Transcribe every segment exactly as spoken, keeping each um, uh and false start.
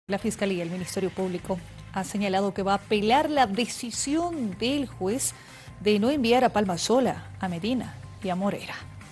La Fiscalía, el Ministerio Público, ha señalado que va a apelar la decisión del juez de no enviar a Palmasola, a Medina y a Moreira.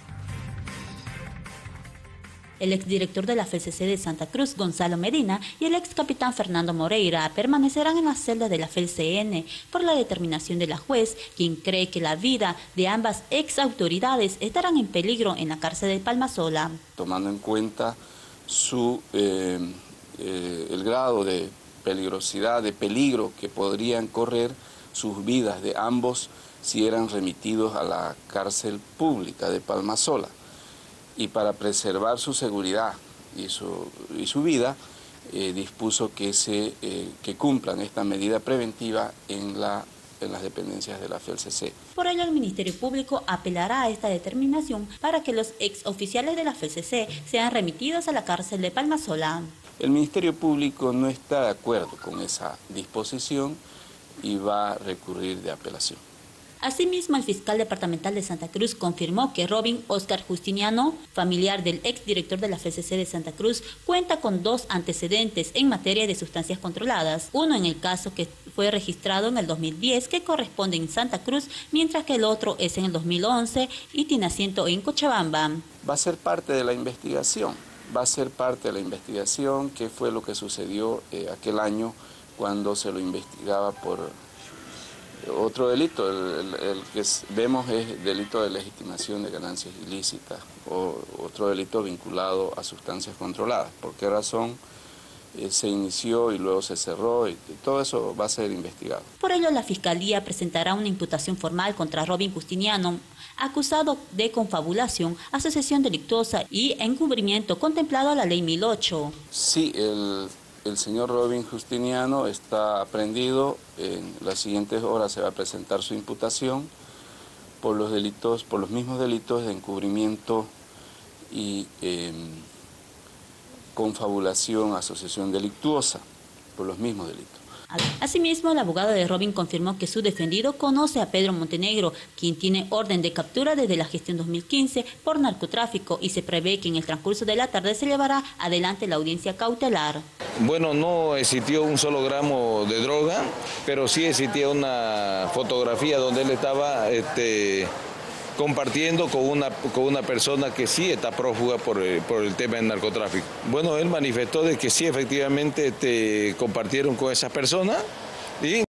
El exdirector de la F C C de Santa Cruz, Gonzalo Medina, y el excapitán Fernando Moreira permanecerán en la celda de la F C N por la determinación de la juez, quien cree que la vida de ambas ex autoridades estarán en peligro en la cárcel de Palmasola. Tomando en cuenta su, eh, eh, el grado de peligrosidad, de peligro que podrían correr sus vidas de ambos si eran remitidos a la cárcel pública de Palmasola. Y para preservar su seguridad y su, y su vida, eh, dispuso que, se, eh, que cumplan esta medida preventiva en, la, en las dependencias de la F C C. Por ello, el Ministerio Público apelará a esta determinación para que los exoficiales de la F C C sean remitidos a la cárcel de Palmasola. El Ministerio Público no está de acuerdo con esa disposición y va a recurrir de apelación. Asimismo, el fiscal departamental de Santa Cruz confirmó que Robin Oscar Justiniano, familiar del exdirector de la F C C de Santa Cruz, cuenta con dos antecedentes en materia de sustancias controladas. Uno en el caso que fue registrado en el dos mil diez, que corresponde en Santa Cruz, mientras que el otro es en el dos mil once y tiene asiento en Cochabamba. Va a ser parte de la investigación, va a ser parte de la investigación, qué fue lo que sucedió eh, aquel año cuando se lo investigaba por otro delito. El, el, el que vemos es delito de legitimación de ganancias ilícitas o otro delito vinculado a sustancias controladas. ¿Por qué razón eh, se inició y luego se cerró? Y, y todo eso va a ser investigado. Por ello, la Fiscalía presentará una imputación formal contra Robin Justiniano, acusado de confabulación, asociación delictuosa y encubrimiento contemplado a la ley mil ocho. Sí, el... El señor Robin Justiniano está aprehendido. En las siguientes horas se va a presentar su imputación por los delitos, por los mismos delitos de encubrimiento y eh, confabulación, asociación delictuosa, por los mismos delitos. Asimismo, el abogado de Robin confirmó que su defendido conoce a Pedro Montenegro, quien tiene orden de captura desde la gestión dos mil quince por narcotráfico, y se prevé que en el transcurso de la tarde se llevará adelante la audiencia cautelar. Bueno, no existió un solo gramo de droga, pero sí existía una fotografía donde él estaba este, compartiendo con una, con una persona que sí está prófuga por, por el tema del narcotráfico. Bueno, él manifestó de que sí, efectivamente este, compartieron con esa persona y